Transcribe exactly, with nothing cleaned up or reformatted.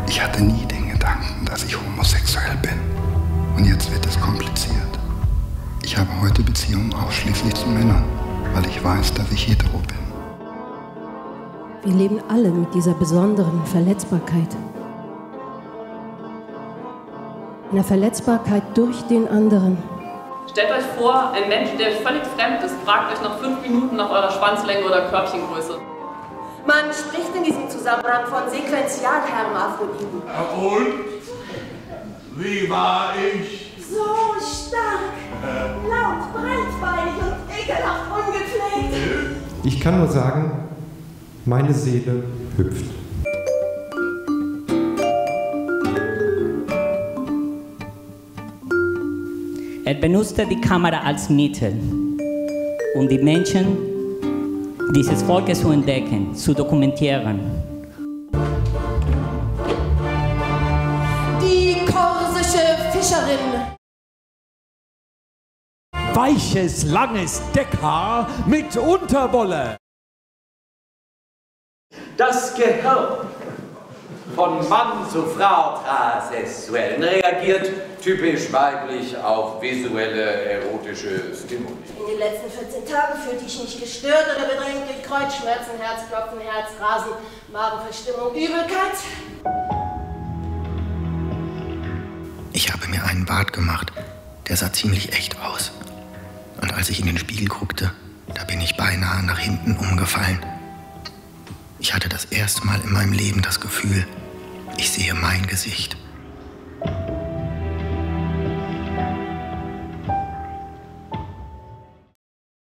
Ich hatte nie den Gedanken, dass ich homosexuell bin. Und jetzt wird es kompliziert. Ich habe heute Beziehungen ausschließlich zu Männern, weil ich weiß, dass ich hetero bin. Wir leben alle mit dieser besonderen Verletzbarkeit. Einer Verletzbarkeit durch den anderen. Stellt euch vor, ein Mensch, der euch völlig fremd ist, fragt euch nach fünf Minuten nach eurer Schwanzlänge oder Körbchengröße. Man spricht in diesem Zusammenhang von Sequentialhermaphroditen. Und? Wie war ich? So stark, äh. laut, breitbeinig und ekelhaft ungepflegt. Ich kann nur sagen, meine Seele hüpft. Er benutzte die Kamera als Mittel, um die Menschen dieses Volkes zu entdecken, zu dokumentieren. Die korsische Fischerin. Weiches, langes Deckhaar mit Unterwolle. Das Gehirn von Mann zu Frau transsexuellen reagiert typisch weiblich auf visuelle, erotische Stimuli. In den letzten vierzehn Tagen fühlte ich mich gestört oder bedrängt durch Kreuzschmerzen, Herzklopfen, Herzrasen, Magenverstimmung, Übelkeit. Ich habe mir einen Bart gemacht, der sah ziemlich echt aus. Und als ich in den Spiegel guckte, da bin ich beinahe nach hinten umgefallen. Ich hatte das erste Mal in meinem Leben das Gefühl, ich sehe mein Gesicht.